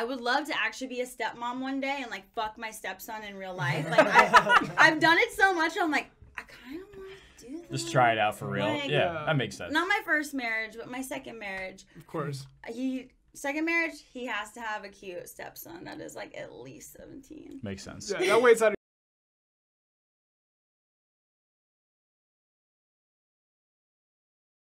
I would love to actually be a stepmom one day and like fuck my stepson in real life. Like I've done it so much. I'm like, I kind of want to do that. Just try it out for real. Like, yeah, that makes sense. Not my first marriage, but my second marriage. Of course. Second marriage, he has to have a cute stepson that is like at least 17. Makes sense. Yeah, that waits out